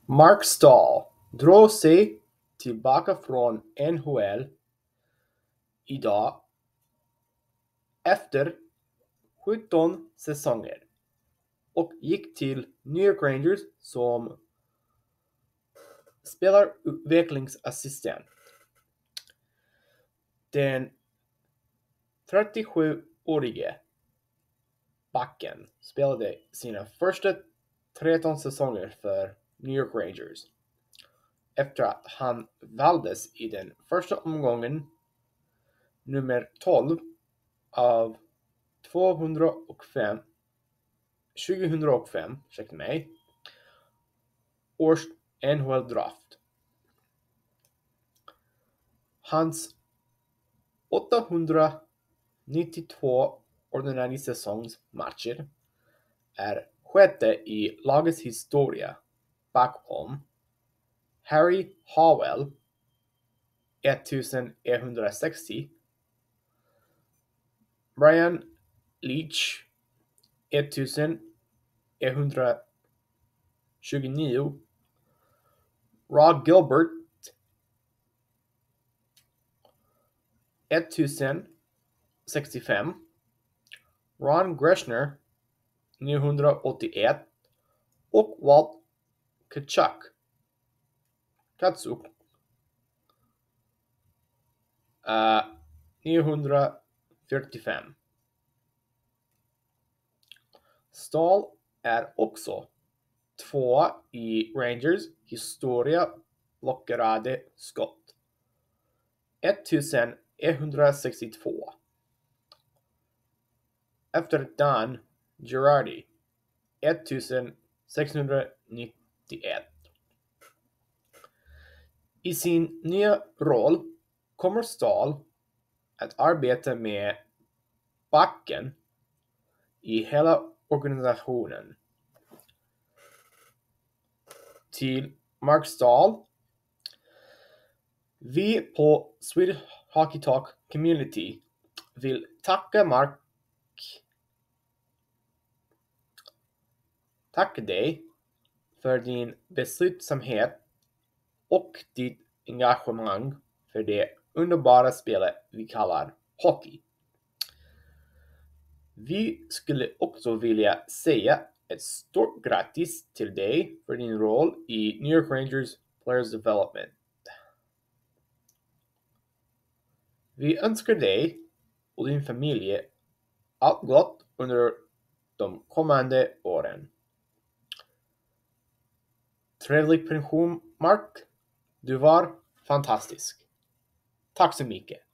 Mark Stahl drog sig tillbaka från NHL idag efter 17 säsonger och gick till New York Rangers som spelarutvecklingsassistent. Den 37-årige backen spelade sina första 13 säsonger för New York Rangers efter att han valdes i den första omgången nummer 12 av 2005 års NHL-draft. Hans 892 ordinarie säsongsmatcher är sjätte i lagets historia bakom Harry Howell 1160, Brian Leetch 1129, Rod Gilbert 1065, Ron Greschner 981 och Walt Katsuk 945. Stahl är också tvåa i Rangers historia blockade skott. 1162. Efter Dan Girardi 1691. I sin nya roll kommer Stahl att arbeta med backen i hela organisationen. Till Mark Stahl. Vi på Swedish Hockey Talk Community vill tacka Mark. Tacka dig för din beslutsamhet och ditt engagemang för det underbara spelet vi kallar hockey. Vi skulle också vilja säga ett stort grattis till dig för din roll i New York Rangers Players Development. Vi önskar dig och din familj allt gott under de kommande åren. Trevlig pension, Mark. Du var fantastisk. Tack så mycket.